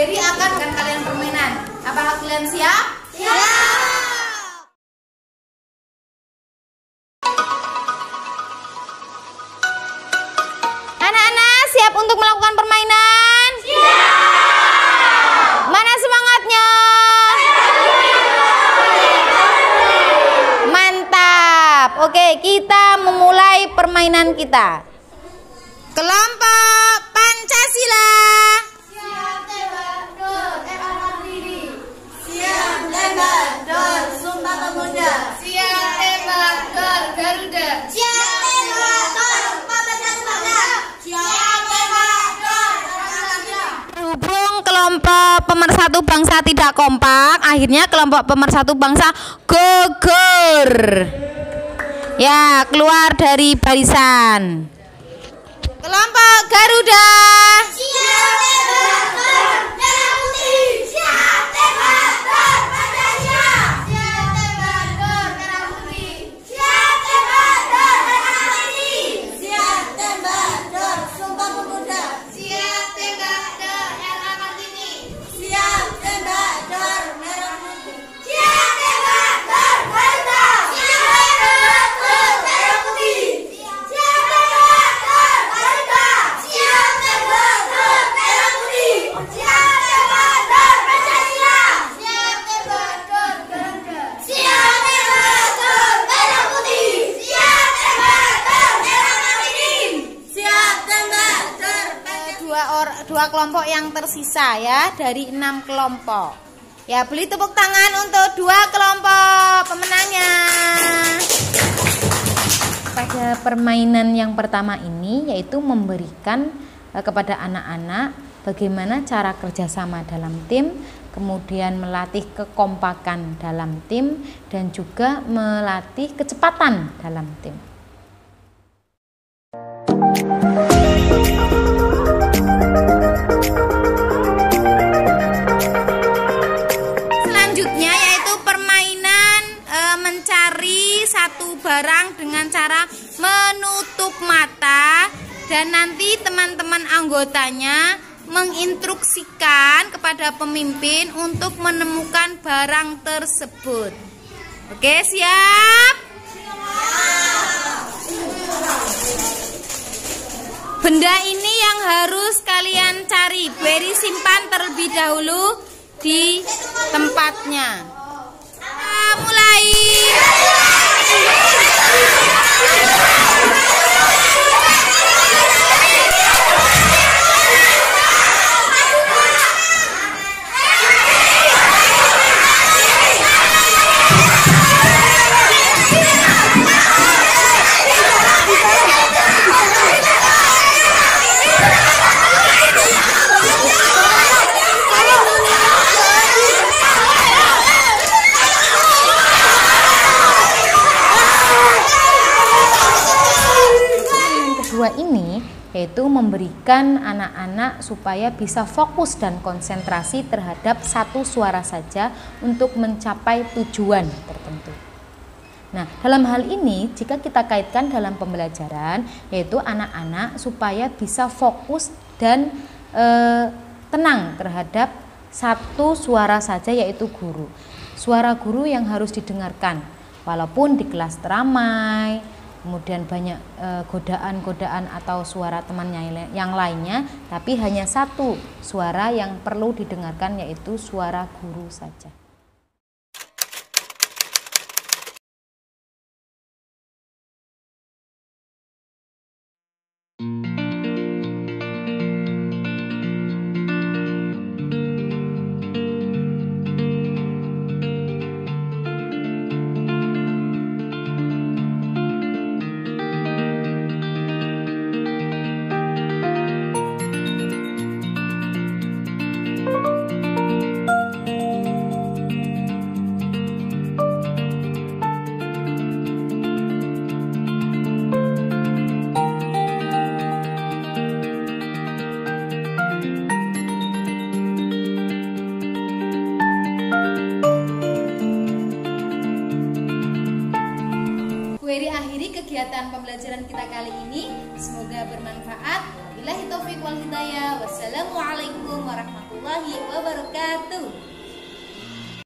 Eri akan dengan kalian permainan. Apakah kalian siap? Siap. Anak-anak siap untuk melakukan permainan? Siap. Mana semangatnya? Mantap. Oke, kita memulai permainan kita. Kelompok Pancasila. Siap tembak dor, berdiri. Siap tembak dor, Sumpah Pemuda. Siap tembak dor, Garuda. Siap tembak dor, Pemersatu Bangsa. Siap tembak dor, Pancasila. Berhubung kelompok Pemersatu Bangsa tidak kompak, akhirnya kelompok Pemersatu Bangsa gugur. Ya, keluar dari barisan. Kelompok Garuda. Siap tembak dor, merah putih. Siap tembak dor, Pancasila. Siap tembak dor, merah putih. Siap tembak dor, merah putih. Siap tembak dor, Sumpah Pemuda. Siap tembak dor, RA Kartini. Siap tembak dor, merah putih. Siap tembak dor, Garuda. Siap tembak dor, merah putih. Siap tembak dor, Garuda. Siap tembak dor, merah putih. Siap tembak dor, Pancasila. Siap tembak dor, Garuda. Siap tembak dor, merah putih. Siap tembak dor, merah putih. Siap tembak dor, Dua kelompok yang tersisa ya dari 6 kelompok. Ya, beri tepuk tangan untuk 2 kelompok pemenangnya. Pada permainan yang pertama ini yaitu memberikan kepada anak-anak bagaimana cara kerjasama dalam tim, kemudian melatih kekompakan dalam tim, dan juga melatih kecepatan dalam tim. Selanjutnya yaitu permainan mencari satu barang dengan cara menutup mata, dan nanti teman-teman anggotanya menginstruksikan kepada pemimpin untuk menemukan barang tersebut. Oke, siap? Benda ini yang harus kalian cari. Beri simpan terlebih dahulu di tempatnya. Mulai. Ini yaitu memberikan anak-anak supaya bisa fokus dan konsentrasi terhadap satu suara saja untuk mencapai tujuan tertentu. Nah, dalam hal ini jika kita kaitkan dalam pembelajaran, yaitu anak-anak supaya bisa fokus dan tenang terhadap satu suara saja, yaitu guru. Suara guru yang harus didengarkan walaupun di kelas ramai, kemudian banyak godaan-godaan atau suara temannya yang lainnya, tapi hanya satu suara yang perlu didengarkan, yaitu suara guru saja. Kegiatan pembelajaran kita kali ini, semoga bermanfaat. Wabillahi taufiq wal hidayah. Wassalamualaikum warahmatullahi wabarakatuh.